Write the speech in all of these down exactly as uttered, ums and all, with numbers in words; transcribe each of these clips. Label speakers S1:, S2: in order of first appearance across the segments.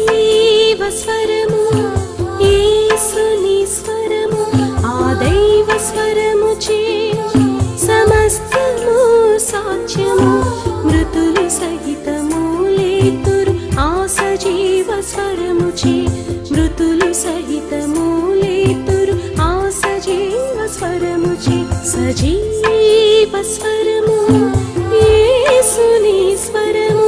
S1: సజీవ స్వరము యేసుని స్వరము ఆ దైవ స్వరము చే సమస్తము సాధ్యము మృతులు సహితము లేతురు ఆ సజీవ స్వరము చే మృతులు సహితము లేతురు ఆ సజీవ స్వరము చే సజీవ స్వరము యేసుని స్వరము.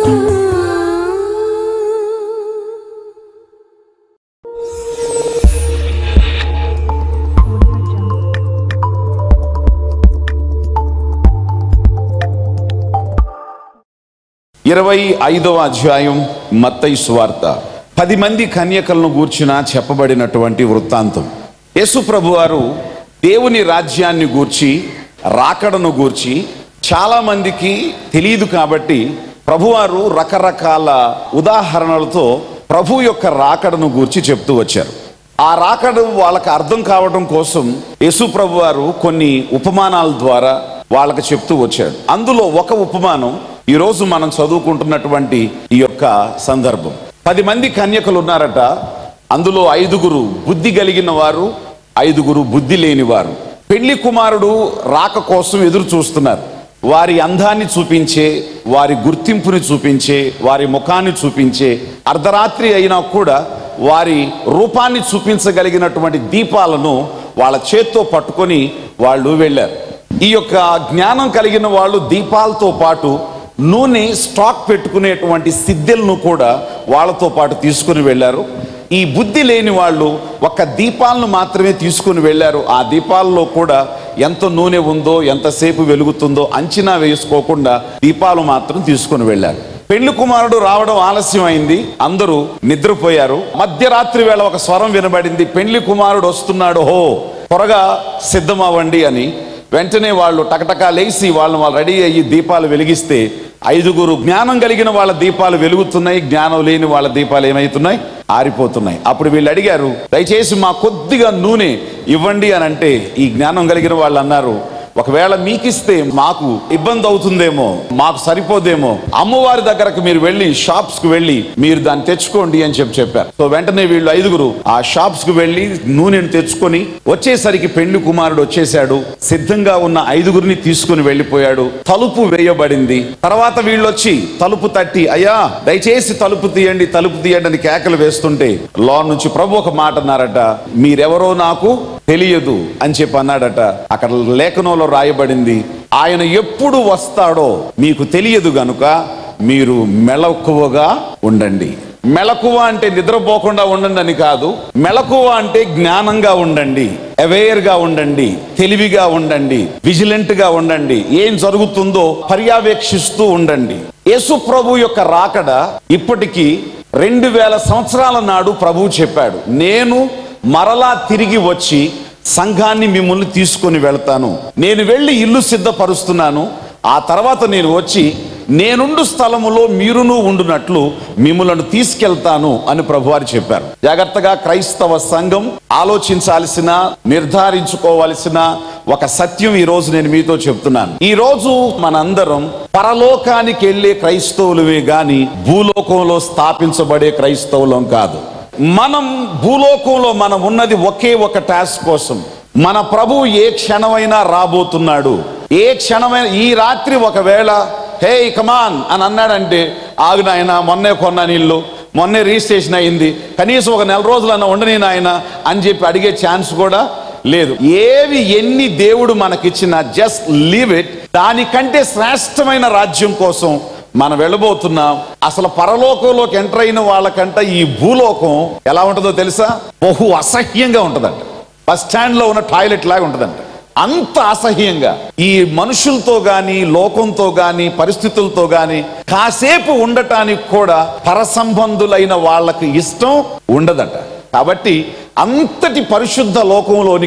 S2: ఇరవై ఐదవ అధ్యాయం మత్తయి సువార్త. పది మంది కన్యకలను గూర్చిన చెప్పబడినటువంటి వృత్తాంతం. యేసు ప్రభువారు దేవుని రాజ్యాన్ని గూర్చి రాకడను గూర్చి చాలా మందికి తెలియదు కాబట్టి ప్రభువారు రకరకాల ఉదాహరణలతో ప్రభు యొక్క రాకడను గూర్చి చెప్తూ వచ్చారు. ఆ రాకడ వాళ్ళకి అర్థం కావడం కోసం యేసు ప్రభువారు కొన్ని ఉపమానాల ద్వారా వాళ్ళకి చెప్తూ వచ్చాడు. అందులో ఒక ఉపమానం ఈరోజు మనం చదువుకుంటున్నటువంటి ఈ యొక్క సందర్భం. పది మంది కన్యకలు ఉన్నారట. అందులో ఐదుగురు బుద్ధి కలిగిన వారు, ఐదుగురు బుద్ధి లేని వారు. పెళ్లి కుమారుడు రాక కోసం ఎదురు చూస్తున్నారు. వారి అందాన్ని చూపించే, వారి గుర్తింపుని చూపించే, వారి ముఖాన్ని చూపించే, అర్ధరాత్రి అయినా కూడా వారి రూపాన్ని చూపించగలిగినటువంటి దీపాలను వాళ్ళ చేత్తో పట్టుకొని వాళ్ళు వెళ్ళారు. ఈ యొక్క జ్ఞానం కలిగిన వాళ్ళు దీపాలతో పాటు నూనె స్టాక్ పెట్టుకునేటువంటి సిద్ధెలను కూడా వాళ్ళతో పాటు తీసుకుని వెళ్ళారు. ఈ బుద్ధి లేని వాళ్ళు ఒక్క దీపాలను మాత్రమే తీసుకుని వెళ్ళారు. ఆ దీపాలలో కూడా ఎంత నూనె ఉందో, ఎంతసేపు వెలుగుతుందో అంచనా వేసుకోకుండా దీపాలు మాత్రం తీసుకుని వెళ్ళారు. పెళ్లి కుమారుడు రావడం ఆలస్యం అయింది. అందరూ నిద్రపోయారు. మధ్యరాత్రి వేళ ఒక స్వరం వినబడింది, పెళ్లి కుమారుడు వస్తున్నాడు, హో త్వరగా సిద్ధమవ్వండి అని. వెంటనే వాళ్ళు టకటకా లేచి వాళ్ళు వాళ్ళు రెడీ అయ్యి దీపాలు వెలిగిస్తే ఐదుగురు జ్ఞానం కలిగిన వాళ్ళ దీపాలు వెలుగుతున్నాయి, జ్ఞానం లేని వాళ్ళ దీపాలు ఏమవుతున్నాయి, ఆరిపోతున్నాయి. అప్పుడు వీళ్ళు అడిగారు, దయచేసి మా కొద్దిగా నూనె ఇవ్వండి అని అంటే ఈ జ్ఞానం కలిగిన వాళ్ళు అన్నారు, ఒకవేళ మీకిస్తే మాకు ఇబ్బంది అవుతుందేమో, మాకు సరిపోదేమో, అమ్మవారి దగ్గరకు మీరు వెళ్ళి షాప్స్ కు వెళ్ళి మీరు దాన్ని తెచ్చుకోండి అని చెప్పి చెప్పారు. సో వెంటనే వీళ్ళు ఐదుగురు ఆ షాప్స్ కు వెళ్ళి నూనెను తెచ్చుకొని వచ్చేసరికి పెళ్లి కుమారుడు వచ్చేసాడు. సిద్ధంగా ఉన్న ఐదుగురిని తీసుకుని వెళ్ళిపోయాడు. తలుపు వేయబడింది. తర్వాత వీళ్ళు వచ్చి తలుపు తట్టి, అయ్యా దయచేసి తలుపు తీయండి, తలుపు తీయండి అని కేకలు వేస్తుంటే లో నుంచి ప్రభు ఒక మాట అన్నారట, మీరెవరో నాకు తెలియదు అని చెప్పి అన్నాడట. అక్కడ లేఖనంలో రాయబడింది, ఆయన ఎప్పుడు వస్తాడో మీకు తెలియదు గనుక మీరు మెలకువగా ఉండండి. మెలకువ అంటే నిద్రపోకుండా ఉండండి అని కాదు. మెలకువ అంటే జ్ఞానంగా ఉండండి, అవేర్ గా ఉండండి, తెలివిగా ఉండండి, విజిలెంట్ గా ఉండండి, ఏం జరుగుతుందో పర్యవేక్షిస్తూ ఉండండి. యేసు ప్రభు యొక్క రాకడ ఇప్పటికీ రెండు వేల సంవత్సరాల నాడు ప్రభువు చెప్పాడు, నేను మరలా తిరిగి వచ్చి సంఘాన్ని మిమ్మల్ని తీసుకొని వెళ్తాను, నేను వెళ్ళి ఇల్లు సిద్ధపరుస్తున్నాను, ఆ తర్వాత నేను వచ్చి నేనుండు స్థలములో మీరును ఉండునట్లు మిమ్మల్ని తీసుకెళ్తాను అని ప్రభువారు చెప్పారు. జాగ్రత్తగా క్రైస్తవ సంఘం ఆలోచించాల్సిన, నిర్ధారించుకోవాల్సిన ఒక సత్యం ఈ రోజు నేను మీతో చెప్తున్నాను. ఈ రోజు మనందరం పరలోకానికి వెళ్ళే క్రైస్తవులమే గాని భూలోకంలో స్థాపించబడే క్రైస్తవులం కాదు. మనం భూలోకంలో మనం ఉన్నది ఒకే ఒక టాస్క్ కోసం. మన ప్రభువు ఏ క్షణమైనా రాబోతున్నాడు. ఏ క్షణమైన ఈ రాత్రి ఒకవేళ హే కమాన్ అని అన్నాడంటే, ఆగు నాయన, మొన్నే కొన్న నీళ్ళు, మొన్నే రిజిస్ట్రేషన్ అయింది, కనీసం ఒక నెల రోజులన్నా ఉండని నాయన అని చెప్పి అడిగే ఛాన్స్ కూడా లేదు. ఏవి ఎన్ని దేవుడు మనకిచ్చినా జస్ట్ లీవ్ ఇట్. దానికంటే శ్రేష్టమైన రాజ్యం కోసం మనం వెళ్ళబోతున్నాం. అసలు పరలోకంలోకి ఎంటర్ అయిన వాళ్ళకంట ఈ భూలోకం ఎలా ఉంటుందో తెలుసా? బహు అసహ్యంగా ఉంటుందంట. బస్ స్టాండ్ లో ఉన్న టాయిలెట్ లాగా ఉంటుందంట. అంత అసహ్యంగా ఈ మనుషులతో గాని, లోకంతో గాని, పరిస్థితులతో గాని కాసేపు ఉండటానికి కూడా పరసంబంధులైన వాళ్ళకి ఇష్టం ఉండదట. కాబట్టి అంతటి పరిశుద్ధ లోకంలోనికి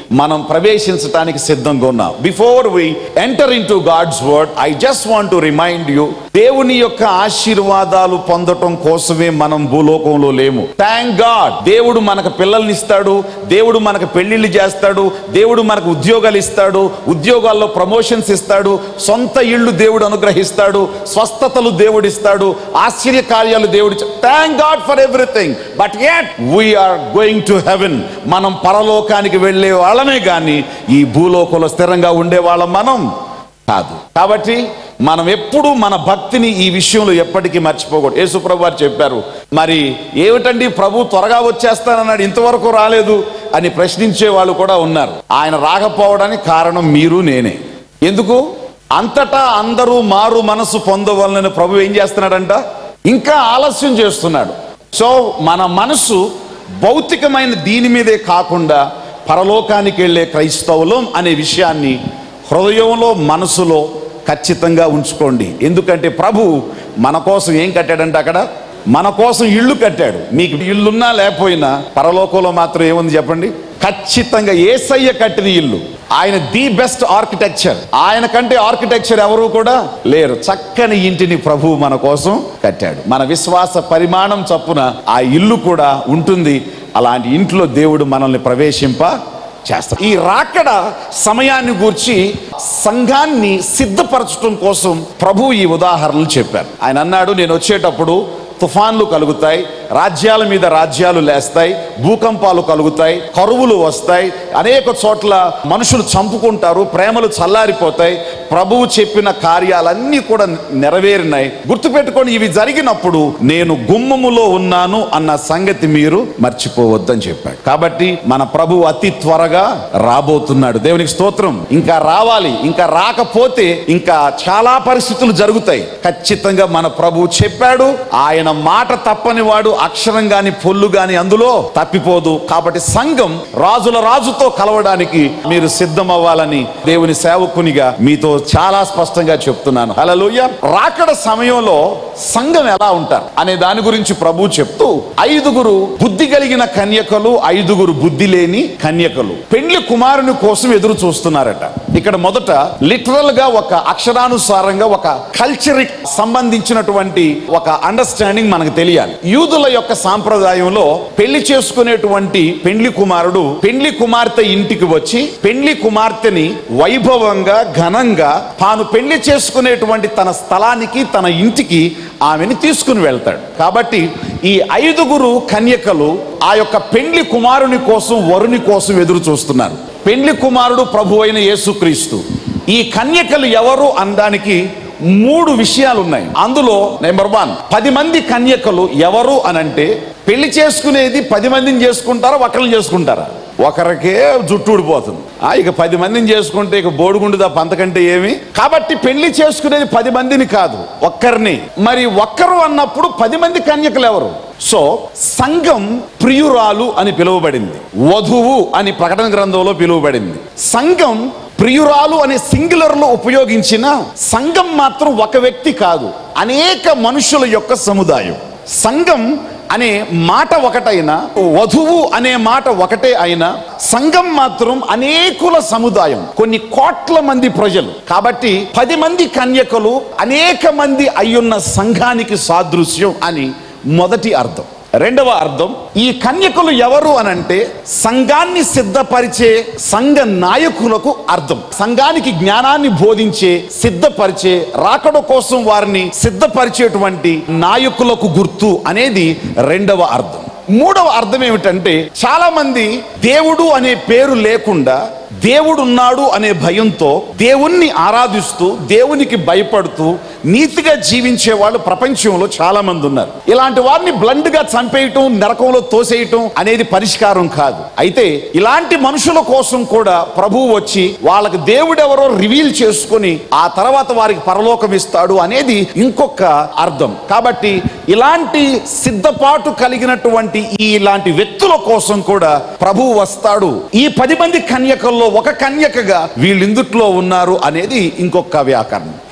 S2: మనం ప్రవేశించడానికి సిద్ధంగా ఉన్నాం. Before we enter into God's word, I just want to remind you, దేవుని యొక్క ఆశీర్వాదాలు పొందటం కోసమే మనం భూలోకంలో లేము. థ్యాంక్ గాడ్, దేవుడు మనకు పిల్లల్ని ఇస్తాడు, దేవుడు మనకు పెళ్లిళ్ళు చేస్తాడు, దేవుడు మనకు ఉద్యోగాలు ఇస్తాడు, ఉద్యోగాల్లో ప్రమోషన్స్ ఇస్తాడు, సొంత ఇళ్ళు దేవుడు అనుగ్రహిస్తాడు, స్వస్థతలు దేవుడు ఇస్తాడు, ఆశ్చర్య కార్యాలు దేవుడు. Thank God for everything. But yet we're going to heaven. మనం పరలోకానికి వెళ్ళే వాళ్ళమే కానీ ఈ భూలోకంలో స్థిరంగా ఉండే వాళ్ళం మనం కాదు. కాబట్టి మనం ఎప్పుడు మన భక్తిని ఈ విషయంలో ఎప్పటికీ మర్చిపోకూడదు. యేసు ప్రభు వారు చెప్పారు, మరి ఏమిటండి ప్రభు త్వరగా వచ్చేస్తానన్నాడు, ఇంతవరకు రాలేదు అని ప్రశ్నించే వాళ్ళు కూడా ఉన్నారు. ఆయన రాకపోవడానికి కారణం మీరు నేనే. ఎందుకు? అంతటా అందరూ మారు మనసు పొందవలనని ప్రభు ఏం చేస్తున్నాడంట? ఇంకా ఆలస్యం చేస్తున్నాడు. సో మన మనసు భౌతికమైన దీని మీదే కాకుండా పరలోకానికి వెళ్ళే క్రైస్తవులం అనే విషయాన్ని హృదయంలో మనసులో ఖచ్చితంగా ఉంచుకోండి. ఎందుకంటే ప్రభు మన కోసం ఏం కట్టాడంటే, అక్కడ మన కోసం ఇల్లు కట్టాడు. మీకు ఇల్లున్నా లేకపోయినా పరలోకంలో మాత్రం ఏముంది చెప్పండి? ఖచ్చితంగా యేసయ్య కట్టిన ఇల్లు. ఆయన ది బెస్ట్ ఆర్కిటెక్చర్. ఆయన కంటే ఆర్కిటెక్చర్ ఎవరు కూడా లేరు. చక్కని ఇంటిని ప్రభువు మన కోసం కట్టాడు. మన విశ్వాస పరిమాణం చొప్పున ఆ ఇల్లు కూడా ఉంటుంది. అలాంటి ఇంట్లో దేవుడు మనల్ని ప్రవేశింప చేస్తాడు. ఈ రాకడ సమయాన్ని గూర్చి సంఘాన్ని సిద్ధపరచడం కోసం ప్రభు ఈ ఉదాహరణలు చెప్పారు. ఆయన అన్నాడు, నేను వచ్చేటప్పుడు తుఫాన్లు కలుగుతాయి, రాజ్యాల మీద రాజ్యాలు లేస్తాయి, భూకంపాలు కలుగుతాయి, కరువులు వస్తాయి, అనేక చోట్ల మనుషులు చంపుకుంటారు, ప్రేమలు చల్లారిపోతాయి. ప్రభువు చెప్పిన కార్యాలన్నీ కూడా నెరవేరినాయి. గుర్తుపెట్టుకొని ఇవి జరిగినప్పుడు నేను గుమ్మములో ఉన్నాను అన్న సంగతి మీరు మర్చిపోవద్దని చెప్పాడు. కాబట్టి మన ప్రభువు అతి త్వరగా రాబోతున్నాడు. దేవునికి స్తోత్రం. ఇంకా రావాలి. ఇంకా రాకపోతే ఇంకా చాలా పరిస్థితులు జరుగుతాయి. ఖచ్చితంగా మన ప్రభువు చెప్పాడు. ఆయన మాట తప్పని వాడు అక్షరం గాని పొల్లు గాని అందులో తప్పిపోదు. కాబట్టి సంఘం రాజుల రాజుతో కలవడానికి మీరు సిద్ధం అవ్వాలని దేవుని సేవకునిగా మీతో చాలా స్పష్టంగా చెప్తున్నాను. హల్లెలూయా. రాకడ సమయంలో సంఘం ఎలా ఉంటారు అనే దాని గురించి ప్రభు చెప్తూ, ఐదుగురు బుద్ధి కలిగిన కన్యకలు, ఐదుగురు బుద్ధి లేని కన్యకలు పెండ్లి కుమారుని కోసం ఎదురు చూస్తున్నారట. ఇక్కడ మొదట లిటరల్ గా ఒక అక్షరానుసారంగా ఒక కల్చరిక్ సంబంధించినటువంటి ఒక అండర్స్టాండింగ్ మనకు తెలియాలి. యూదుల యొక్క సాంప్రదాయంలో పెళ్లి చేసుకునేటువంటి పెండ్లి కుమారుడు పెండ్లి కుమార్తె ఇంటికి వచ్చి పెండ్లి కుమార్తెని వైభవంగా ఘనంగా తాను పెళ్లి చేసుకునేటువంటి తన స్థలానికి తన ఇంటికి ఆమెను తీసుకుని వెళ్తాడు. కాబట్టి ఈ ఐదుగురు కన్యకలు ఆ యొక్క పెండ్లి కుమారుని కోసం, వరుని కోసం ఎదురు చూస్తున్నారు. పెండ్లి కుమారుడు ప్రభు అయిన యేసుక్రీస్తు. ఈ కన్యకలు ఎవరు అనడానికి మూడు విషయాలు ఉన్నాయి. అందులో నెంబర్ వన్, పది మంది కన్యకలు ఎవరు అనంటే, పెళ్లి చేసుకునేది పది మందిని చేసుకుంటారా ఒకరిని చేసుకుంటారా? ఒకరికే జుట్టు ఊడిపోతుంది. ఆ ఇక పది మందిని చేసుకుంటే ఇక బోడుగుండు తప్ప అంతకంటే ఏమి. కాబట్టి పెళ్లి చేసుకునేది పది మందిని కాదు, ఒక్కరిని. మరి ఒక్కరు అన్నప్పుడు పది మంది కన్యకలు ఎవరు? సో సంఘం ప్రియురాలు అని పిలువబడింది, వధువు అని ప్రకటన గ్రంథంలో పిలువబడింది. సంఘం ప్రియురాలు అనే సింగులర్ లో ఉపయోగించిన సంఘం మాత్రం ఒక వ్యక్తి కాదు, అనేక మనుషుల యొక్క సముదాయం. సంఘం అనే మాట ఒకటైనా, వధువు అనే మాట ఒకటే అయినా, సంఘం మాత్రం అనేకుల సముదాయం, కొన్ని కోట్ల మంది ప్రజలు. కాబట్టి పది మంది కన్యకలు అనేక మంది అయ్యున్న సంఘానికి సాదృశ్యం అని మొదటి అర్థం. రెండవ అర్థం, ఈ కన్యకులు ఎవరు అనంటే సంఘాన్ని సిద్ధపరిచే సంఘ నాయకులకు అర్థం. సంఘానికి జ్ఞానాన్ని బోధించే, సిద్ధపరిచే, రాకడ కోసం వారిని సిద్ధపరిచేటువంటి నాయకులకు గుర్తు అనేది రెండవ అర్థం. మూడవ అర్థం ఏమిటంటే, చాలా మంది దేవుడు అనే పేరు లేకుండా దేవుడున్నాడు అనే భయంతో దేవుణ్ణి ఆరాధిస్తూ దేవునికి భయపడుతూ నీతిగా జీవించే వాళ్ళు ప్రపంచంలో చాలా మంది ఉన్నారు. ఇలాంటి వారిని బ్లండ్ గా చంపేయటం, నరకంలో తోసేయటం అనేది పరిష్కారం కాదు. అయితే ఇలాంటి మనుషుల కోసం కూడా ప్రభువు వచ్చి వాళ్ళకి దేవుడెవరో రివీల్ చేసుకుని ఆ తర్వాత వారికి పరలోకం ఇస్తాడు అనేది ఇంకొక అర్థం. కాబట్టి ఇలాంటి సిద్ధపాటు కలిగినటువంటి ఈ ఇలాంటి వ్యక్తుల కోసం కూడా ప్రభువు వస్తాడు. ఈ పది మంది కన్యకల్లో ఒక కన్యకగా వీళ్ళిందుట్లో ఉన్నారు అనేది ఇంకొక వ్యాకరణం.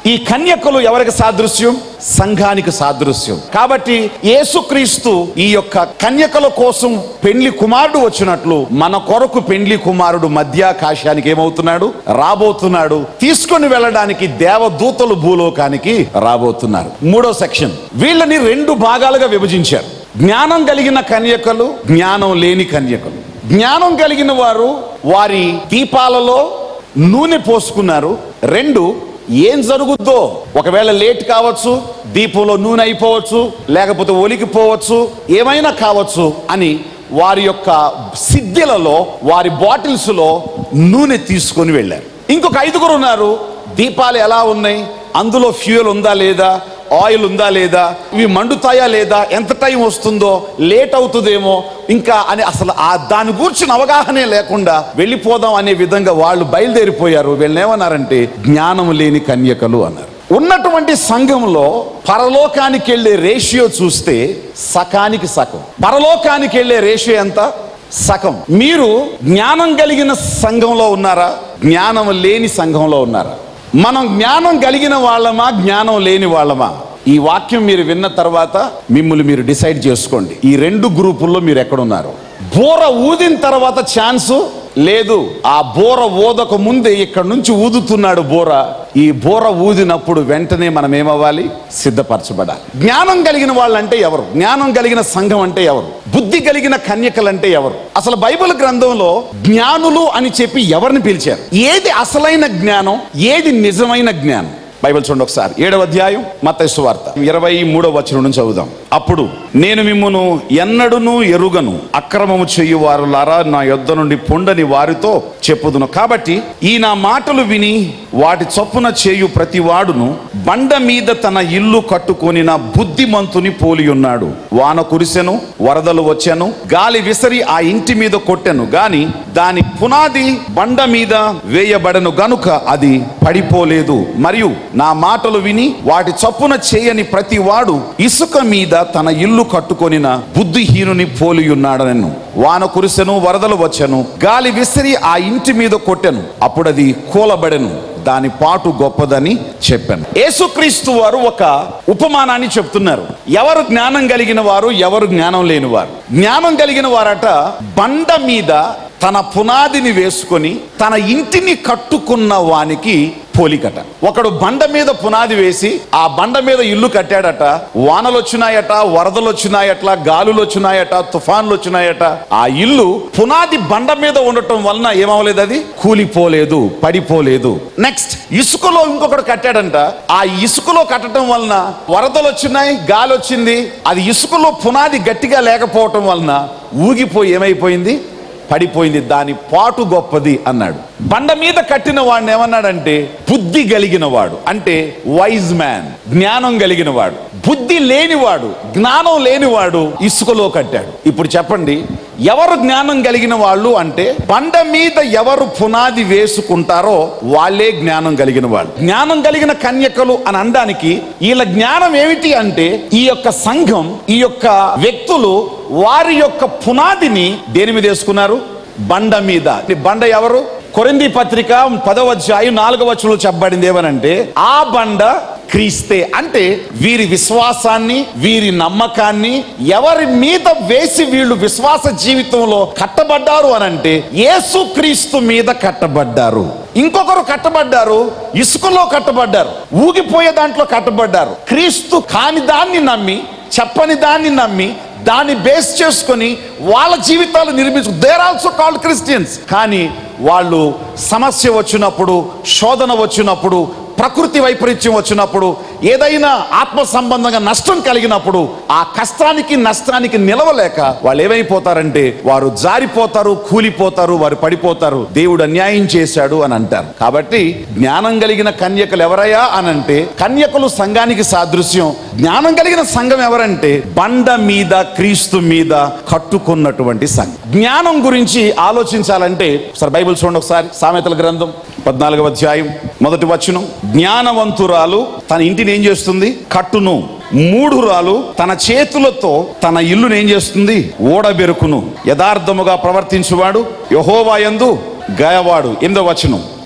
S2: ఈ కన్యకలు ఎవరికి సాదృశ్యం? సంఘానికి సాదృశ్యం. కాబట్టి యేసుక్రీస్తు ఈ యొక్క కన్యకల కోసం పెండ్లి కుమారుడు వచ్చినట్లు మన కొరకు పెండ్లి కుమారుడు మధ్యాకాశానికి ఏమవుతున్నాడు? రాబోతున్నాడు. తీసుకొని వెళ్ళడానికి దేవదూతలు భూలోకానికి రాబోతున్నారు. మూడో సెక్షన్, వీళ్ళని రెండు భాగాలుగా విభజించారు. జ్ఞానం కలిగిన కన్యకలు, జ్ఞానం లేని కన్యకలు. జ్ఞానం కలిగిన వారు వారి దీపాలలో నూనె పోసుకున్నారు. రెండు, ఏం జరుగుద్దో, ఒకవేళ లేట్ కావచ్చు, దీపంలో నూనె అయిపోవచ్చు, లేకపోతే ఒలికిపోవచ్చు, ఏమైనా కావచ్చు అని వారి యొక్క సిద్ధులలో, వారి బాటిల్స్ లో నూనె తీసుకొని వెళ్ళారు. ఇంకొక ఐదుగురు ఉన్నారు. దీపాలు ఎలా ఉన్నాయి, అందులో ఫ్యూయల్ ఉందా లేదా, ఆయిల్ ఉందా లేదా, ఇవి మండుతాయా లేదా, ఎంత టైం వస్తుందో, లేట్ అవుతుందేమో ఇంకా అని అసలు ఆ దాని గురించిన అవగాహనే లేకుండా వెళ్ళిపోదాం అనే విధంగా వాళ్ళు బయలుదేరిపోయారు. వీళ్ళని ఏమన్నారంటే జ్ఞానం లేని కన్యకలు అన్నారు. ఉన్నటువంటి సంఘంలో పరలోకానికి వెళ్ళే రేషియో చూస్తే సకానికి సగం. పరలోకానికి వెళ్ళే రేషియో ఎంత? సగం. మీరు జ్ఞానం కలిగిన సంఘంలో ఉన్నారా, జ్ఞానం లేని సంఘంలో ఉన్నారా? మనం జ్ఞానం కలిగిన వాళ్ళమా, జ్ఞానం లేని వాళ్ళమా? ఈ వాక్యం మీరు విన్న తర్వాత మిమ్మల్ని మీరు డిసైడ్ చేసుకోండి. ఈ రెండు గ్రూపుల్లో మీరు ఎక్కడున్నారు? బోర ఊదిన తర్వాత ఛాన్సు లేదు. ఆ బోర ఊదక ముందే ఇక్కడ నుంచి ఊదుతున్నాడు బోర. ఈ బోర ఊదినప్పుడు వెంటనే మనం ఏమవ్వాలి? సిద్ధపరచబడాలి. జ్ఞానం కలిగిన వాళ్ళంటే ఎవరు? జ్ఞానం కలిగిన సంఘం అంటే ఎవరు? బుద్ధి కలిగిన కన్యకలంటే ఎవరు? అసలు బైబిల్ గ్రంథంలో జ్ఞానులు అని చెప్పి ఎవరిని పిలిచారు? ఏది అసలైన జ్ఞానం, ఏది నిజమైన జ్ఞానం? బైబిల్ చూడండి ఒకసారి. ఏడవ అధ్యాయం మత్తయి సువార్త ఇరవై మూడవ వచనం నుంచి చదువుదాం. అప్పుడు నేను మిమ్మును ఎన్నడును ఎరుగను, అక్రమము చేయు వారులారా నా యొద్ద నుండి పొండని వారితో చెప్పుదును. కాబట్టి ఈ నా మాటలు విని వాటి చొప్పున చేయు ప్రతి వాడును బండ మీద తన ఇల్లు కట్టుకొనిన బుద్ధిమంతుని పోలి ఉన్నాడు. వాన కురిసెను, వరదలు వచ్చెను, గాలి విసరి ఆ ఇంటి మీద కొట్టెను, గాని దాని పునాది బండ మీద వేయబడను గనుక అది పడిపోలేదు. మరియు నా మాటలు విని వాటి చొప్పున చేయని ప్రతి వాడు ఇసుక మీద తన ఇల్లు కట్టుకొనిన బుద్ధిహీనుని పోలి ఉన్నాడనెను. వాన కురిసెను, వరదలు వచ్చెను, గాలి విసిరి ఆ ఇంటి మీద కొట్టెను, అప్పుడు అది కూలబడెను, దాని పాటు గొప్పదని చెప్పాను. యేసుక్రీస్తు వారు ఒక ఉపమానాన్ని చెప్తున్నారు. ఎవరు జ్ఞానం కలిగిన వారు, ఎవరు జ్ఞానం లేని వారు? జ్ఞానం కలిగిన వారట బండ మీద తన పునాదిని వేసుకొని తన ఇంటిని కట్టుకున్న వానికి పోలికట. ఒకడు బండ మీద పునాది వేసి ఆ బండ మీద ఇల్లు కట్టాడట. వానలు వచ్చినాయట, వరదలు వచ్చినాయట, గాలులు వచ్చినాయట, తుఫాన్లు వచ్చినాయట. ఆ ఇల్లు పునాది బండ మీద ఉండటం వలన ఏమవలేదు, అది కూలిపోలేదు, పడిపోలేదు. నెక్స్ట్ ఇసుకలో ఇంకొకడు కట్టాడంట. ఆ ఇసుకలో కట్టడం వలన వరదలు వచ్చినాయి, గాలి వచ్చింది. అది ఇసుకలో పునాది గట్టిగా లేకపోవటం వలన ఊగిపోయి ఏమైపోయింది, పడిపోయింది. దాని పాటు గొప్పది అన్నాడు. బండ మీద కట్టిన వాడిని ఏమన్నాడంటే బుద్ధి కలిగిన వాడు, అంటే వైజ్ మ్యాన్, జ్ఞానం కలిగిన వాడు. బుద్ధి లేనివాడు, జ్ఞానం లేనివాడు ఇసుకలో కట్టాడు. ఇప్పుడు చెప్పండి, ఎవరు జ్ఞానం కలిగిన వాళ్ళు అంటే బండ మీద ఎవరు పునాది వేసుకుంటారో వాళ్ళే జ్ఞానం కలిగిన వాళ్ళు. జ్ఞానం కలిగిన కన్యకలు అని అనడానికి వీళ్ళ జ్ఞానం ఏమిటి అంటే ఈ యొక్క సంఘం, ఈ యొక్క వ్యక్తులు వారి యొక్క పునాదిని దేని మీద వేసుకున్నారు? బండ మీద. బండ ఎవరు? కొరింథీ పత్రిక పదవ అధ్యాయం నాలుగవ వచనంలో చెప్పబడింది ఏమనంటే ఆ బండ క్రీస్తే. అంటే వీరి విశ్వాసాన్ని, వీరి నమ్మకాన్ని ఎవరి మీద వేసి వీళ్ళు విశ్వాస జీవితంలో కట్టబడ్డారు అనంటే యేసు క్రీస్తు మీద కట్టబడ్డారు. ఇంకొకరు కట్టబడ్డారు ఇసుకలో కట్టబడ్డారు, ఊగిపోయే దాంట్లో కట్టబడ్డారు. క్రీస్తు కాని దాన్ని నమ్మి, చెప్పని దాన్ని నమ్మి, దాన్ని బేస్ చేసుకొని వాళ్ళ జీవితాలు నిర్మించు. They're also called Christians. కానీ వాళ్ళు సమస్య వచ్చినప్పుడు, శోధన వచ్చినప్పుడు, ప్రకృతి వైపరీత్యం వచ్చినప్పుడు, ఏదైనా ఆత్మ సంబంధంగా నష్టం కలిగినప్పుడు ఆ కష్టానికి నష్టానికి నిలవలేక వాళ్ళు ఏమైపోతారంటే వారు జారిపోతారు, కూలిపోతారు, వారు పడిపోతారు. దేవుడు అన్యాయం చేశాడు అని అంటారు. కాబట్టి జ్ఞానం కలిగిన కన్యకలు ఎవరయ్యా అనంటే కన్యకలు సంఘానికి సాదృశ్యం. జ్ఞానం కలిగిన సంఘం ఎవరంటే బండ మీద, క్రీస్తు మీద కట్టుకున్నటువంటి సంఘం. జ్ఞానం గురించి ఆలోచించాలంటే ఒకసారి బైబిల్ చూడండి. ఒకసారి సామెతల గ్రంథం పద్నాలుగవ అధ్యాయం మొదటి వచనం. జ్ఞానవంతురాలు తన ఇంటిని ఏం చేస్తుంది? కట్టును. మూఢురాలు తన చేతులతో తన ఇల్లును ఏం చేస్తుంది? ఓడబెరుకును. యథార్థముగా ప్రవర్తించువాడు యెహోవా యందు గయవాడు. ఎనిమిదవ వచనం.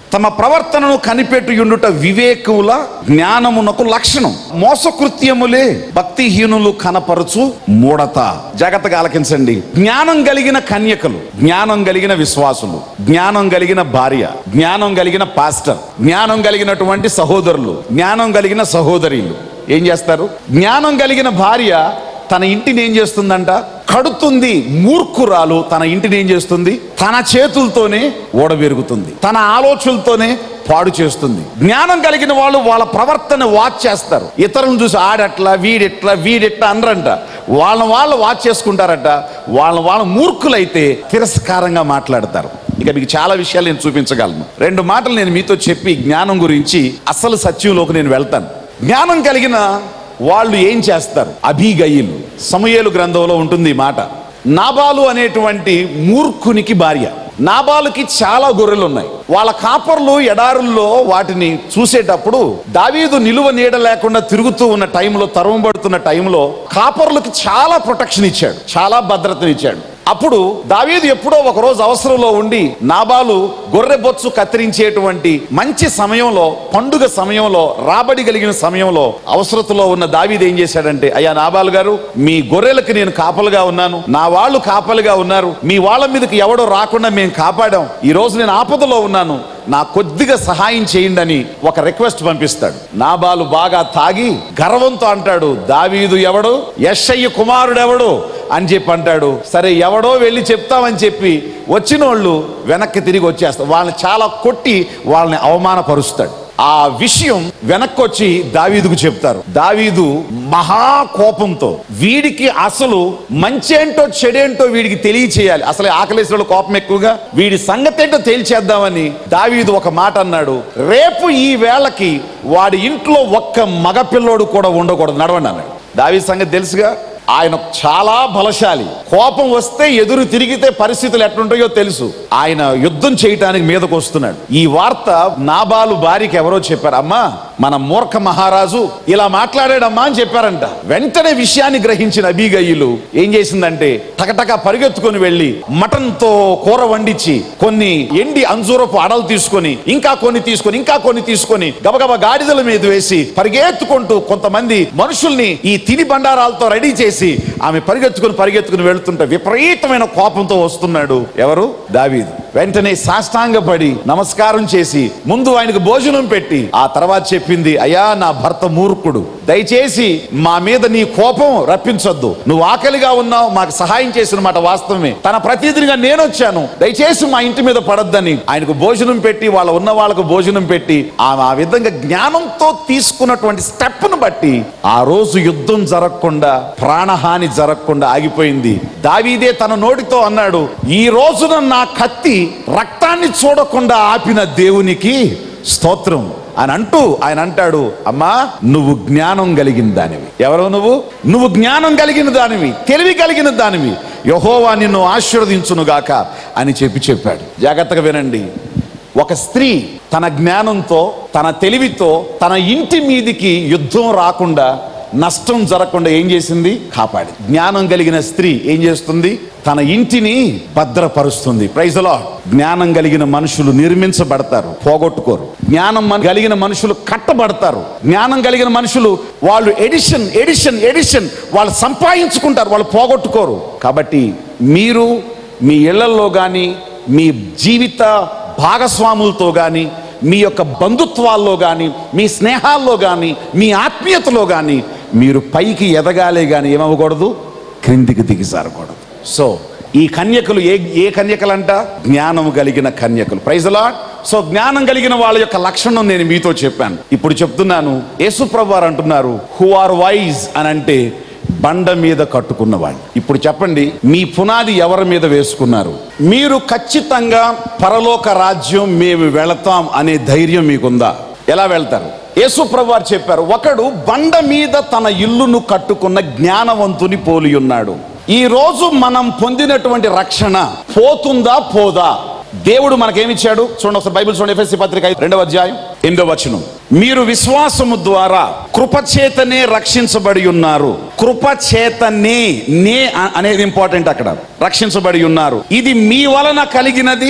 S2: తమ ప్రవర్తనను కనిపెట్టుయుండుట వివేకుల జ్ఞానమునకు లక్షణం. మోసకృత్యములే భక్తిహీనులు కనపరచు మూఢత. జాగ్రత్తగా ఆలకించండి. జ్ఞానం కలిగిన కన్యకలు, జ్ఞానం కలిగిన విశ్వాసులు, జ్ఞానం కలిగిన భార్య, జ్ఞానం కలిగిన పాస్టర్, జ్ఞానం కలిగినటువంటి సహోదరులు, జ్ఞానం కలిగిన సహోదరీలు ఏం చేస్తారు? జ్ఞానం కలిగిన భార్య తన ఇంటిని ఏం చేస్తుందంట? కడుతుంది. మూర్ఖురాలు తన ఇంటిని ఏం చేస్తుంది? తన చేతులతోనే ఓడబెరుగుతుంది, తన ఆలోచనలతోనే పాడు చేస్తుంది. జ్ఞానం కలిగిన వాళ్ళు వాళ్ళ ప్రవర్తన వాచ్ చేస్తారు. ఇతరులను చూసి ఆడెట్లా వీడెట్లా వీడెట్లా అనరంట, వాళ్ళ వాళ్ళు వాచ్ చేసుకుంటారట. వాళ్ళ వాళ్ళ మూర్ఖులైతే తిరస్కారంగా మాట్లాడతారు. ఇక మీకు చాలా విషయాలు నేను చూపించగలను. రెండు మాటలు నేను మీతో చెప్పి జ్ఞానం గురించి అసలు సత్యంలోకి నేను వెళ్తాను. జ్ఞానం కలిగిన వాళ్ళు ఏం చేస్తారు? అబీగయిలు. సమూయేలు గ్రంథంలో ఉంటుంది ఈ మాట. నాబాలు అనేటువంటి మూర్ఖునికి భార్య. నాబాలుకి చాలా గొర్రెలు ఉన్నాయి. వాళ్ళ కాపర్లు ఎడారుల్లో వాటిని చూసేటప్పుడు దావీదు నిలువ నీడ లేకుండా తిరుగుతూ ఉన్న టైంలో, తరుముబడుతున్న టైంలో కాపర్లకి చాలా ప్రొటెక్షన్ ఇచ్చాడు, చాలా భద్రతనిచ్చాడు. అప్పుడు దావీదు ఎప్పుడో ఒక రోజు అవసరంలో ఉండి నాబాలు గొర్రె బొచ్చు కత్తిరించేటువంటి మంచి సమయంలో, పండుగ సమయంలో, రాబడి కలిగిన సమయంలో అవసరతలో ఉన్న దావీదు ఏం చేశాడంటే, అయ్యా నాబాలు గారు, మీ గొర్రెలకు నేను కాపలుగా ఉన్నాను, నా వాళ్ళు కాపలుగా ఉన్నారు, మీ వాళ్ళ మీదకి ఎవడో రాకుండా మేము కాపాడాం, ఈ రోజు నేను ఆపదలో ఉన్నాను, నా కొద్దిగా సహాయం చేయండి అని ఒక రిక్వెస్ట్ పంపిస్తాడు. నాబాలు బాగా తాగి గర్వంతో అంటాడు, దావీదు ఎవడు? యెషయి కుమారుడు ఎవడు అని చెప్పి అంటాడు. సరే ఎవడో వెళ్ళి చెప్తామని చెప్పి వచ్చిన వాళ్ళు వెనక్కి తిరిగి వచ్చేస్తారు. వాళ్ళని చాలా కొట్టి వాళ్ళని అవమానపరుస్తాడు. ఆ విషయం వెనక్కి వచ్చి దావీదుకు చెప్తారు. దావీదు మహా కోపంతో, వీడికి అసలు మంచేంటో చెడేంటో వీడికి తెలియచేయాలి, అసలు ఆకలేసిన కోపం ఎక్కువగా, వీడి సంగతి ఏంటో తేల్చేద్దామని దావీదు ఒక మాట అన్నాడు. రేపు ఈ వేళకి వాడి ఇంట్లో ఒక్క మగపిల్లోడు కూడా ఉండకూడదు, నడవండి అన్నాడు. దావీదు సంగతి తెలుసుగా, ఆయన చాలా బలశాలి. కోపం వస్తే ఎదురు తిరిగితే పరిస్థితులు ఎట్లుంటాయో తెలుసు. ఆయన యుద్ధం చేయటానికి మీదకు వస్తున్నాడు. ఈ వార్త నాబాలు భార్యకి ఎవరో చెప్పారు. అమ్మా, మన మూర్ఖ మహారాజు ఇలా మాట్లాడాడమ్మా అని చెప్పారంట. వెంటనే విషయాన్ని గ్రహించిన అబీగయిలు ఏం చేసిందంటే టకటక పరిగెత్తుకొని వెళ్ళి మటన్ తో కూర వండించి కొన్ని ఎండి అంజూరపు అడలు తీసుకొని, ఇంకా కొన్ని తీసుకొని ఇంకా కొన్ని తీసుకొని గబగబ గాడిదల మీద వేసి పరిగెత్తుకుంటూ కొంతమంది మనుషుల్ని ఈ తిని బండారాలతో రెడీ చేసి ఆమె పరిగెత్తుకుని పరిగెత్తుకుని వెళ్తుంటే విపరీతమైన కోపంతో వస్తున్నాడు. ఎవరు? దావీదు. వెంటనే సాష్టాంగపడి నమస్కారం చేసి ముందు ఆయనకు భోజనం పెట్టి ఆ తర్వాత చెప్పింది, అయ్యా నా భర్త మూర్ఖుడు, దయచేసి మా మీద నీ కోపం రప్పించొద్దు, నువ్వు ఆకలిగా ఉన్నావు, మాకు సహాయం చేసిన మాట వాస్తవమే, తన ప్రతినిధిగా నేను వచ్చాను, దయచేసి మా ఇంటి మీద పడొద్దని ఆయనకు భోజనం పెట్టి వాళ్ళ ఉన్న వాళ్ళకు భోజనం పెట్టి ఆమె ఆ విధంగా జ్ఞానంతో తీసుకున్నటువంటి స్టెప్ ను బట్టి ఆ రోజు యుద్ధం జరగకుండా, ప్రాణహాని జరగకుండా ఆగిపోయింది. దావీదే తన నోటితో అన్నాడు, ఈ రోజున నా కత్తి రక్తాన్ని చూడకుండా ఆపిన దేవునికి స్తోత్రం అని అంటూ ఆయన అంటాడు, అమ్మా నువ్వు జ్ఞానం కలిగిన దానివి. ఎవరో నువ్వు? నువ్వు జ్ఞానం కలిగిన దానివి, తెలివి కలిగిన దానివి, యెహోవా నిన్ను ఆశీర్వదించునుగాక అని చెప్పి చెప్పాడు. జాగ్రత్తగా వినండి. ఒక స్త్రీ తన జ్ఞానంతో, తన తెలివితో తన ఇంటి మీదికి యుద్ధం రాకుండా, నష్టం జరగకుండా ఏం చేసింది? కాపాడి. జ్ఞానం కలిగిన స్త్రీ ఏం చేస్తుంది? తన ఇంటిని భద్రపరుస్తుంది. Praise the lord. జ్ఞానం కలిగిన మనుషులు నిర్మించబడతారు, పోగొట్టుకోరు. జ్ఞానం కలిగిన మనుషులు కట్టబడతారు. జ్ఞానం కలిగిన మనుషులు వాళ్ళు ఎడిషన్ ఎడిషన్ ఎడిషన్ వాళ్ళు సంపాదించుకుంటారు, వాళ్ళు పోగొట్టుకోరు. కాబట్టి మీరు మీ ఇళ్లలో కానీ, మీ జీవిత భాగస్వాములతో కానీ, మీ యొక్క బంధుత్వాల్లో కానీ, మీ స్నేహాల్లో కానీ, మీ ఆత్మీయతలో కానీ మీరు పైకి ఎదగాలే కానీ ఏమవ్వకూడదు, క్రిందికి దిగిసారకూడదు. సో ఈ కన్యకలు ఏ ఏ కన్యకలంట? జ్ఞానం కలిగిన కన్యకలు. Praise the Lord. సో జ్ఞానం కలిగిన వాళ్ళ యొక్క లక్షణం నేను మీతో చెప్పాను. ఇప్పుడు చెప్తున్నాను. యేసు ప్రభువు వారు అంటున్నారు, హూ ఆర్ వైజ్ అని అంటే బండ మీద కట్టుకున్నవాడు. ఇప్పుడు చెప్పండి, మీ పునాది ఎవరి మీద వేసుకున్నారు? మీరు ఖచ్చితంగా పరలోక రాజ్యం మేము వెళతాం అనే ధైర్యం మీకుందా? ఎలా వెళ్తారు? యేసు ప్రభువు వారు చెప్పారు, ఒకడు బండ మీద తన ఇల్లును కట్టుకున్న జ్ఞానవంతుని పోలి ఉన్నాడు. ఈ రోజు మనం పొందినటువంటి రక్షణ పోతుందా పోదా? దేవుడు మనకేమిచ్చాడు? చూడండి ఒకసారి బైబిల్ చూడండి. ఎఫెసీ పత్రిక రెండవ అధ్యాయం ఎనిమిదవ వచనం. మీరు విశ్వాసము ద్వారా కృపచేతనే రక్షించబడి ఉన్నారు. కృపచేతనే, నే అనేది ఇంపార్టెంట్ అక్కడ. రక్షించబడి ఉన్నారు. ఇది మీ వలన కలిగినది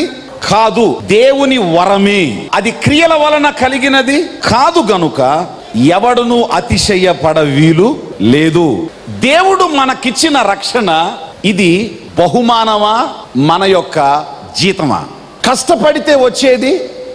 S2: కాదు, దేవుని వరమే. అది క్రియల వలన కలిగినది కాదు గనుక ఎవడును అతిశయపడ వీలు లేదు. దేవుడు మనకిచ్చిన రక్షణ ఇది బహుమానమా, మన యొక్క జీతమా? కష్టపడితే వచ్చేది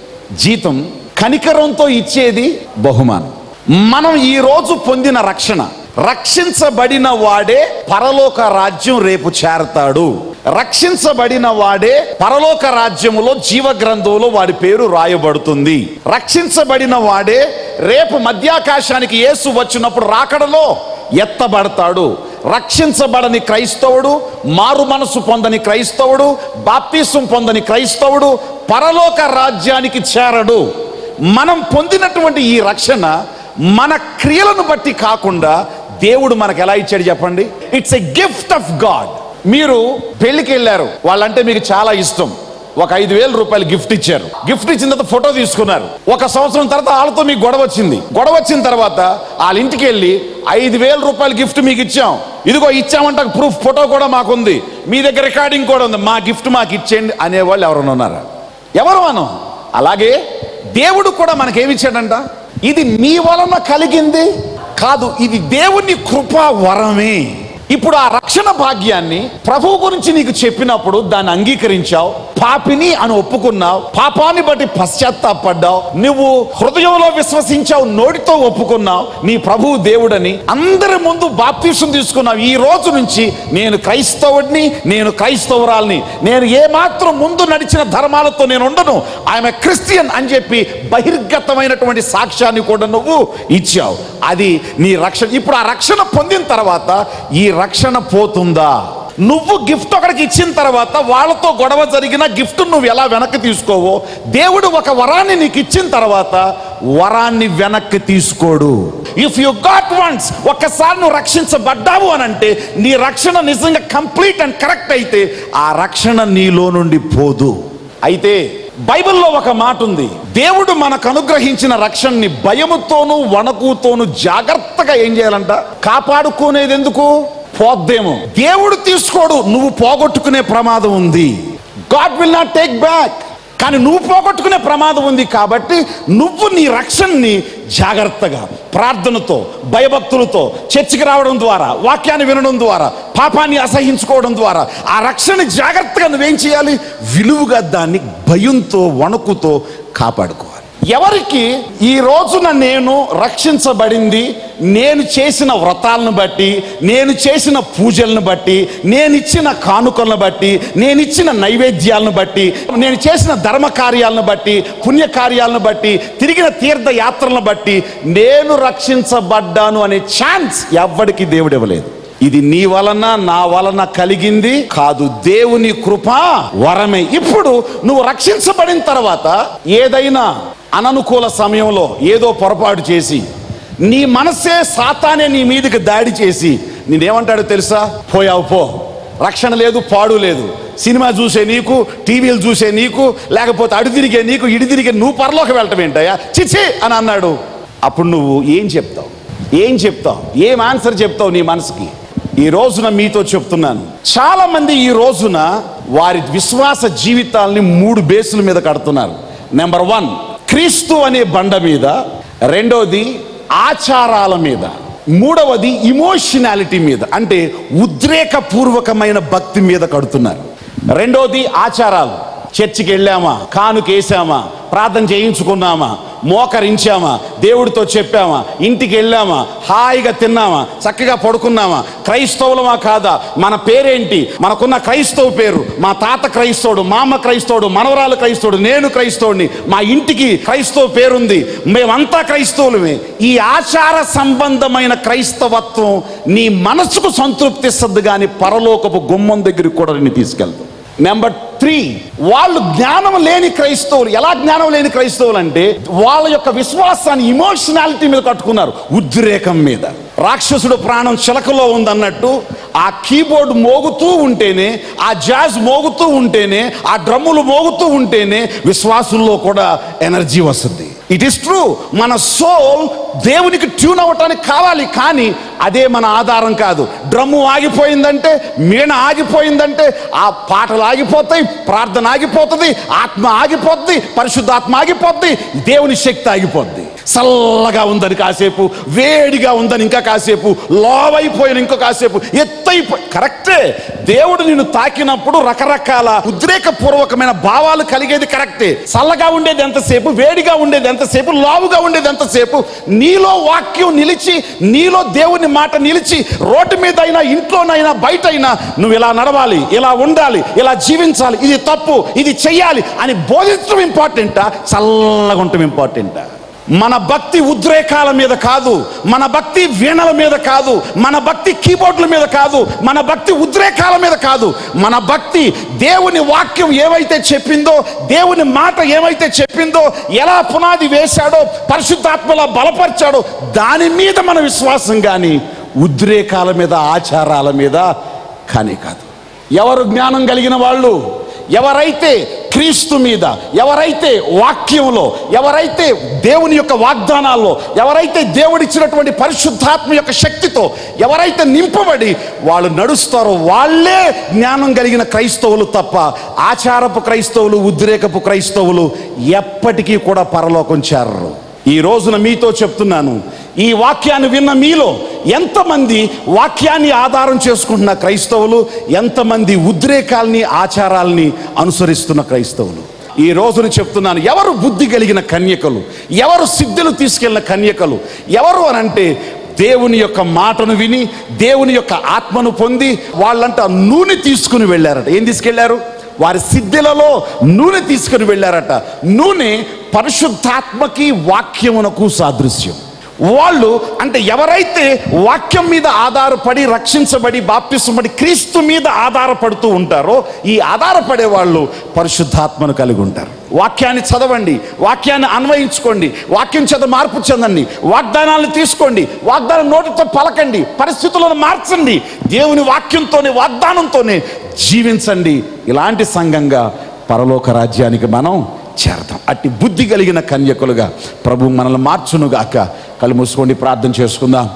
S2: జీతం, కనికరంతో ఇచ్చేది బహుమానం. మనం ఈ రోజు పొందిన రక్షణ, రక్షించబడిన వాడే పరలోక రాజ్యం రేపు చేరతాడు. రక్షించబడిన వాడే పరలోక రాజ్యములో జీవ గ్రంథంలో వాడి పేరు రాయబడుతుంది. రక్షించబడిన వాడే రేపు మధ్యాకాశానికి యేసు వచ్చినప్పుడు రాకడలో ఎత్తబడతాడు. రక్షించబడని క్రైస్తవుడు, మారు మనసు పొందని క్రైస్తవుడు, బాప్తిసం పొందని క్రైస్తవుడు పరలోక రాజ్యానికి చేరడు. మనం పొందినటువంటి ఈ రక్షణ మన క్రియలను బట్టి కాకుండా దేవుడు మనకు ఎలా ఇచ్చాడు చెప్పండి? It's a gift of God. మీరు పెళ్లికి వెళ్ళారు, వాళ్ళంటే మీకు చాలా ఇష్టం, ఒక ఐదు వేల రూపాయలు గిఫ్ట్ ఇచ్చారు. గిఫ్ట్ ఇచ్చిన తర్వాత ఫోటో తీసుకున్నారు. ఒక సంవత్సరం తర్వాత వాళ్ళతో మీకు గొడవ వచ్చింది. గొడవ వచ్చిన తర్వాత వాళ్ళ ఇంటికి వెళ్ళి ఐదు వేల రూపాయలు గిఫ్ట్ మీకు ఇచ్చాం, ఇదిగో ఇచ్చామంటే ప్రూఫ్ ఫోటో కూడా మాకుంది, మీ దగ్గర రికార్డింగ్ కూడా ఉంది, మా గిఫ్ట్ మాకు ఇచ్చేయండి అనేవాళ్ళు ఎవరైనా ఉన్నారా? ఎవరు మనం? అలాగే దేవుడు కూడా మనకేమిచ్చాడంట? ఇది మీ వలన కలిగింది కాదు, ఇది దేవుని కృపా వరమే. ఇప్పుడు ఆ రక్షణ భాగ్యాన్ని ప్రభువు గురించి నీకు చెప్పినప్పుడు దాన్ని అంగీకరించావు, పాపిని అని ఒప్పుకున్నావు, పాపాన్ని బట్టి పశ్చాత్తాపడ్డావు, నువ్వు హృదయంలో విశ్వసించావు, నోటితో ఒప్పుకున్నావు నీ ప్రభువు దేవుడని, అందరి ముందు బాప్తిసం తీసుకున్నావు. ఈ రోజు నుంచి నేను క్రైస్తవుడిని, నేను క్రైస్తవురాల్ని, నేను ఏమాత్రం ముందు నడిచిన ధర్మాలతో నేను ఉండను, ఐఎమ్ ఏ క్రిస్టియన్ అని చెప్పి బహిర్గతమైనటువంటి సాక్ష్యాన్ని కూడా నువ్వు ఇచ్చావు. అది నీ రక్షణ. ఇప్పుడు ఆ రక్షణ పొందిన తర్వాత ఈ రక్షణ పోతుందా? నువ్వు గిఫ్ట్ ఒకరికి ఇచ్చిన తర్వాత వాళ్ళతో గొడవ జరిగిన గిఫ్ట్ నువ్వు ఎలా వెనక్కి తీసుకోవో, దేవుడు ఒక వరాన్ని నీకు ఇచ్చిన తర్వాత వరాన్ని వెనక్కి తీసుకోడు. ఇఫ్ యు గాట్ వన్స్, ఒక్కసారి నువ్వు రక్షించబడ్డావు అని అంటే నీ రక్షణ నిజంగా కంప్లీట్ అండ్ కరెక్ట్ అయితే ఆ రక్షణ నీలో నుండి పోదు. అయితే బైబిల్లో ఒక మాట ఉంది, దేవుడు మనకు అనుగ్రహించిన రక్షణని భయముతోనూ వణకుతోనూ జాగ్రత్తగా ఏం చేయాలంట? కాపాడుకునేది. ఎందుకు? పోద్దేమో. దేవుడు తీసుకోడు, నువ్వు పోగొట్టుకునే ప్రమాదం ఉంది. God will not take back. కానీ నువ్వు పోగొట్టుకునే ప్రమాదం ఉంది కాబట్టి నువ్వు నీ రక్షణని జాగ్రత్తగా ప్రార్థనతో, భయభక్తులతో, చర్చికి రావడం ద్వారా, వాక్యాన్ని వినడం ద్వారా, పాపాన్ని అసహించుకోవడం ద్వారా ఆ రక్షణ జాగ్రత్తగా నువ్వేం చేయాలి? విలువగా దాన్ని భయంతో, వణుకుతో కాపాడుకోవాలి. ఎవరికి ఈ రోజున నేను రక్షించబడింది నేను చేసిన వ్రతాలను బట్టి, నేను చేసిన పూజలను బట్టి, నేను ఇచ్చిన కానుకలను బట్టి, నేను ఇచ్చిన నైవేద్యాలను బట్టి, నేను చేసిన ధర్మ కార్యాలను బట్టి, పుణ్యకార్యాలను బట్టి, తిరిగిన తీర్థ యాత్రలను బట్టి నేను రక్షించబడ్డాను అనే ఛాన్స్ ఎవ్వడికి దేవుడు ఇవ్వలేదు. ఇది నీ వలన నా వలన కలిగింది కాదు, దేవుని కృపా వరమే. ఇప్పుడు నువ్వు రక్షించబడిన తర్వాత ఏదైనా అననుకూల సమయంలో ఏదో పొరపాటు చేసి నీ మనసే సాతానే నీ మీదకి దాడి చేసి నేనేమంటాడో తెలుసా? పోయావు పో, రక్షణ లేదు, పాడు లేదు, సినిమా చూసే నీకు, టీవీలు చూసే నీకు, లేకపోతే అడు తిరిగే నీకు, ఇడి తిరిగే నువ్వు పరలోకి వెళ్ళటం ఏంటయ్యా, చిచి అని అన్నాడు. అప్పుడు నువ్వు ఏం చెప్తావు? ఏం చెప్తావు? ఏం ఆన్సర్ చెప్తావు నీ మనసుకి? ఈ రోజున మీతో చెప్తున్నాను, చాలా మంది ఈ రోజున వారి విశ్వాస జీవితాల్ని మూడు బేసుల మీద కడుతున్నారు. నెంబర్ వన్, క్రీస్తు అనే బండ మీద, రెండోది ఆచారాల మీద, మూడవది ఇమోషనాలిటీ మీద, అంటే ఉద్రేకపూర్వకమైన భక్తి మీద కడుతున్నారు. రెండోది ఆచారాలు. చర్చికి వెళ్ళామా, కానుకేసామా, ప్రార్థన చేయించుకున్నామా, మోకరించామా, దేవుడితో చెప్పామా, ఇంటికి వెళ్ళామా, హాయిగా తిన్నామా, చక్కగా పడుకున్నామా, క్రైస్తవులమా కాదా, మన పేరేంటి, మనకున్న క్రైస్తవ పేరు, మా తాత క్రైస్తవుడు, మా అమ్మ క్రైస్తవుడు, మనవరాలు క్రైస్తవుడు, నేను క్రైస్తవుడిని, మా ఇంటికి క్రైస్తవ పేరుంది, మేమంతా క్రైస్తవులమే. ఈ ఆచార సంబంధమైన క్రైస్తవత్వం నీ మనసుకు సంతృప్తిస్తుంది కానీ పరలోకపు గుమ్మం దగ్గరికి కూడా నిన్ను తీసుకెళ్తాం. నెంబర్ త్రీ, వాళ్ళు జ్ఞానం లేని క్రైస్తవులు. ఎలా జ్ఞానం లేని క్రైస్తవులు అంటే వాళ్ళ యొక్క విశ్వాసాన్ని ఇమోషనాలిటీ మీద కట్టుకున్నారు, ఉద్రేకం మీద. రాక్షసుడు ప్రాణం చిలకలో ఉందన్నట్టు ఆ కీబోర్డ్ మోగుతూ ఉంటేనే, ఆ జాజ్ మోగుతూ ఉంటేనే, ఆ డ్రమ్ములు మోగుతూ ఉంటేనే విశ్వాసుల్లో కూడా ఎనర్జీ వస్తుంది. ఇట్ ఈస్ ట్రూ, మన సోల్ దేవునికి ట్యూన్ అవ్వటానికి కావాలి, కానీ అదే మన ఆధారం కాదు. డ్రమ్ము ఆగిపోయిందంటే, మీణ ఆగిపోయిందంటే ఆ పాటలు ఆగిపోతాయి, ప్రార్థన ఆగిపోతుంది, ఆత్మ ఆగిపోద్ది, పరిశుద్ధాత్మ ఆగిపోద్ది, దేవుని శక్తి ఆగిపోద్ది. చల్లగా ఉందని కాసేపు, వేడిగా ఉందని ఇంకా కాసేపు, లోవైపోయిన ఇంకో కాసేపు, ఎత్తైపోయి. కరెక్టే, దేవుడు నిన్ను తాకినప్పుడు రకరకాల ఉద్రేకపూర్వకమైన భావాలు కలిగేది కరెక్టే. చల్లగా ఉండేది ఎంతసేపు, వేడిగా ఉండేది ఎంతసేపు, లావుగా ఉండేది ఎంతసేపు, నీలో వాక్యం నిలిచి, నీలో దేవుని మాట నిలిచి, రోడ్డు మీద అయినా, ఇంట్లోనైనా, బయట అయినా నువ్వు ఇలా నడవాలి, ఇలా ఉండాలి, ఇలా జీవించాలి, ఇది తప్పు, ఇది చెయ్యాలి అని బోధించడం ఇంపార్టెంటా, చల్లగా ఉండటం ఇంపార్టెంటా? మన భక్తి ఉద్రేకాల మీద కాదు, మన భక్తి వీణల మీద కాదు, మన భక్తి కీబోర్డుల మీద కాదు, మన భక్తి ఉద్రేకాల మీద కాదు. మన భక్తి దేవుని వాక్యం ఏమైతే చెప్పిందో, దేవుని మాట ఏమైతే చెప్పిందో, ఎలా పునాది వేశాడో, పరిశుద్ధాత్మలా బలపరిచాడో దాని మీద మన విశ్వాసం, కానీ ఉద్రేకాల మీద, ఆచారాల మీద కానీ కాదు. ఎవరు జ్ఞానం కలిగిన వాళ్ళు? ఎవరైతే క్రీస్తు మీద, ఎవరైతే వాక్యంలో, ఎవరైతే దేవుని యొక్క వాగ్దానాల్లో, ఎవరైతే దేవుడిచ్చినటువంటి పరిశుద్ధాత్మ యొక్క శక్తితో ఎవరైతే నింపబడి వాళ్ళు నడుస్తారో వాళ్ళే జ్ఞానం కలిగిన క్రైస్తవులు తప్ప ఆచారపు క్రైస్తవులు, ఉద్రేకపు క్రైస్తవులు ఎప్పటికీ కూడా పరలోకం చేరరు. ఈ రోజున మీతో చెప్తున్నాను, ఈ వాక్యాన్ని విన్న మీలో ఎంతమంది వాక్యాన్ని ఆధారం చేసుకుంటున్న క్రైస్తవులు, ఎంతమంది ఉద్రేకాల్ని, ఆచారాల్ని అనుసరిస్తున్న క్రైస్తవులు? ఈ రోజున చెప్తున్నాను, ఎవరు బుద్ధి కలిగిన కన్యకలు, ఎవరు సిద్ధులు తీసుకెళ్ళిన కన్యకలు, ఎవరు అనంటే దేవుని యొక్క మాటను విని, దేవుని యొక్క ఆత్మను పొంది వాళ్ళంట నూనె తీసుకుని వెళ్ళారట. ఏం తీసుకెళ్లారు? వారి సిద్ధులలో నూనె తీసుకుని వెళ్ళారట. నూనె పరిశుద్ధాత్మకి, వాక్యమునకు సాదృశ్యం. వాళ్ళు అంటే ఎవరైతే వాక్యం మీద ఆధారపడి, రక్షించబడి, బాప్తిసమబడి క్రీస్తు మీద ఆధారపడుతూ ఉంటారో, ఈ ఆధారపడే వాళ్ళు పరిశుద్ధాత్మను కలిగి ఉంటారు. వాక్యాన్ని చదవండి, వాక్యాన్ని అన్వయించుకోండి, వాక్యం చేత మార్పు చెందండి, వాగ్దానాలను తీసుకోండి, వాగ్దానం నోటితో పలకండి, పరిస్థితులను మార్చండి, దేవుని వాక్యంతోనే, వాగ్దానంతోనే జీవించండి. ఇలాంటి సంఘంగా పరలోక రాజ్యానికి మనం చేరతాం. అట్టి బుద్ధి కలిగిన కన్యకులుగా ప్రభు మనల్ని మార్చునుగాక. కళ్ళు మూసుకోండి, ప్రార్థన చేసుకుందాం.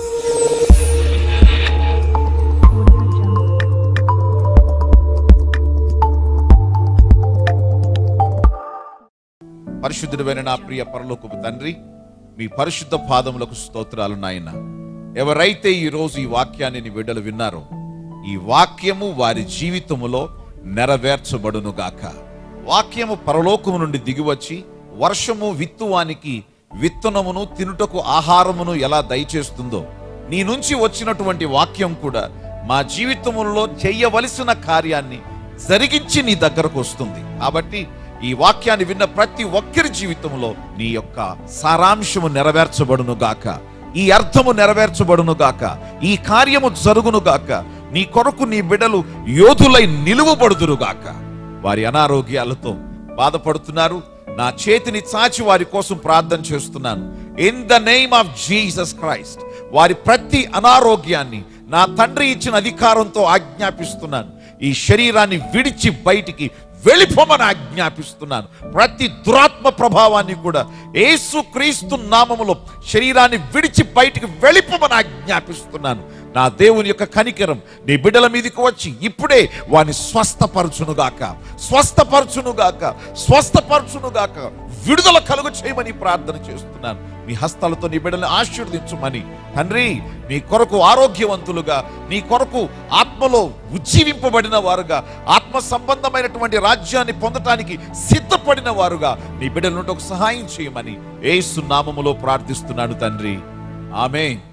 S2: పరిశుద్ధుడైన నా ప్రియ పరలోకపు తండ్రి, మీ పరిశుద్ధ పాదములకు స్తోత్రాలు నాయన. ఎవరైతే ఈరోజు ఈ వాక్యాన్ని విడుదల విన్నారో, ఈ వాక్యము వారి జీవితములో నెరవేర్చబడునుగాక. వాక్యము పరలోకము నుండి దిగివచ్చి వర్షము విత్తువానికి విత్తనమును, తినుటకు ఆహారమును ఎలా దయచేస్తుందో, నీ నుంచి వచ్చినటువంటి వాక్యం కూడా మా జీవితములో చేయవలసిన కార్యాన్ని జరిగించి నీ దగ్గరకు వస్తుంది. కాబట్టి ఈ వాక్యాన్ని విన్న ప్రతి ఒక్కరి జీవితంలో నీ యొక్క సారాంశము నెరవేర్చబడును గాక, ఈ అర్థము నెరవేర్చబడును గాక, ఈ కార్యము జరుగును గాక. నీ కొరకు నీ బిడ్డలు యోధులై నిలువబడుదురు గాక. వారి అనారోగ్యాలతో బాధపడుతున్నారు, నా చేతిని చాచి వారి కోసం ప్రార్థన చేస్తున్నాను. In the name of Jesus Christ వారి ప్రతి అనారోగ్యాన్ని నా తండ్రి ఇచ్చిన అధికారంతో ఆజ్ఞాపిస్తున్నాను. ఈ శరీరాన్ని విడిచి బయటికి వెళ్ళిపోమని ఆజ్ఞాపిస్తున్నాను. ప్రతి దురాత్మ ప్రభావాన్ని కూడా యేసు క్రీస్తు నామములో శరీరాన్ని విడిచి బయటికి వెళ్ళిపోమని ఆజ్ఞాపిస్తున్నాను. నా దేవుని యొక్క కనికరం నీ బిడ్డల మీదకి వచ్చి ఇప్పుడే వాని స్వస్థపరచునుగాక, స్వస్థపరచునుగాక, స్వస్థపరచునుగాక. విడుదల కలుగు చేయమని ప్రార్థన చేస్తున్నాను. మీ హస్తాలతో నీ బిడ్డలను ఆశీర్వదించుమని తండ్రి, నీ కొరకు ఆరోగ్యవంతులుగా, నీ కొరకు ఆత్మలో ఉజ్జీవింపబడిన వారుగా, ఆత్మ సంబంధమైనటువంటి రాజ్యాన్ని పొందటానికి సిద్ధపడిన వారుగా నీ బిడ్డల నుండి ఒక సహాయం చేయమని యేసు నామములో ప్రార్థిస్తున్నాను తండ్రి. ఆమేన్.